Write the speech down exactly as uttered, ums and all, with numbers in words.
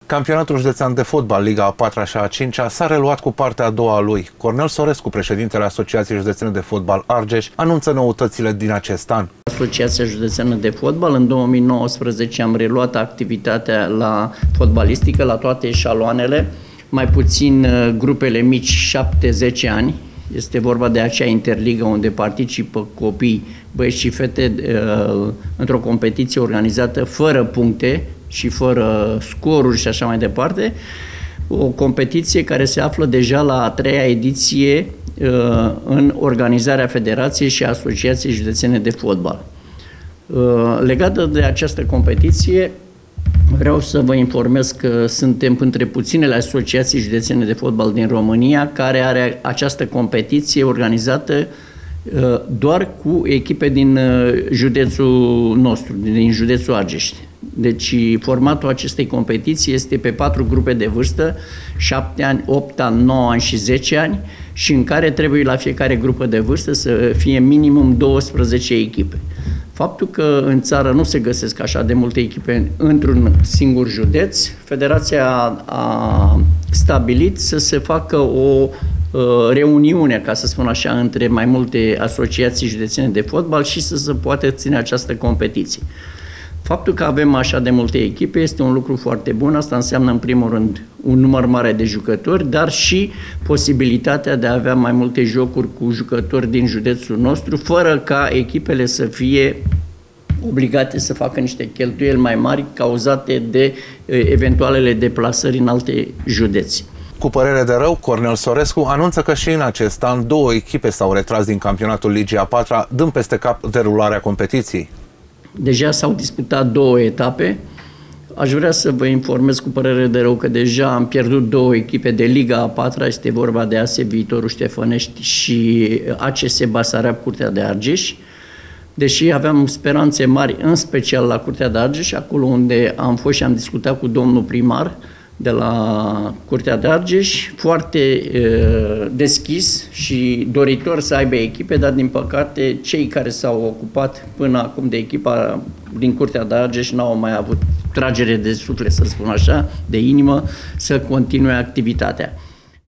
Campionatul județean de fotbal, Liga a patra și a cincea, s-a reluat cu partea a doua a lui. Cornel Sorescu, președintele Asociației Județene de Fotbal Argeș, anunță noutățile din acest an. Asociația Județeană de Fotbal, în două mii nouăsprezece am reluat activitatea la fotbalistică, la toate eșaloanele, mai puțin grupele mici șapte zece ani. Este vorba de acea interligă unde participă copii, băieți și fete într-o competiție organizată fără puncte și fără scoruri și așa mai departe. O competiție care se află deja la a treia ediție în organizarea Federației și Asociației Județene de Fotbal. Legată de această competiție, vreau să vă informez că suntem între puținele asociații județene de fotbal din România care are această competiție organizată doar cu echipe din județul nostru, din județul Argeș. Deci formatul acestei competiții este pe patru grupe de vârstă, șapte ani, opt ani, nouă ani și zece ani, și în care trebuie la fiecare grupă de vârstă să fie minimum douăsprezece echipe. Faptul că în țară nu se găsesc așa de multe echipe într-un singur județ, Federația a stabilit să se facă o reuniune, ca să spun așa, între mai multe asociații județene de fotbal și să se poată ține această competiție. Faptul că avem așa de multe echipe este un lucru foarte bun. Asta înseamnă, în primul rând, un număr mare de jucători, dar și posibilitatea de a avea mai multe jocuri cu jucători din județul nostru, fără ca echipele să fie obligate să facă niște cheltuieli mai mari cauzate de eventualele deplasări în alte județe. Cu părere de rău, Cornel Sorescu anunță că și în acest an două echipe s-au retras din campionatul Ligii a patra, dând peste cap derularea competiției. Deja s-au disputat două etape. Aș vrea să vă informez cu părere de rău că deja am pierdut două echipe de Liga a patra, este vorba de A S E Viitorul Ștefănești și A C S Basarab Curtea de Argeș. Deși aveam speranțe mari, în special la Curtea de Argeș, acolo unde am fost și am discutat cu domnul primar de la Curtea de Argeș, foarte uh, deschis și doritor să aibă echipe, dar din păcate cei care s-au ocupat până acum de echipa din Curtea de Argeș n-au mai avut tragere de suflet, să spun așa, de inimă, să continue activitatea.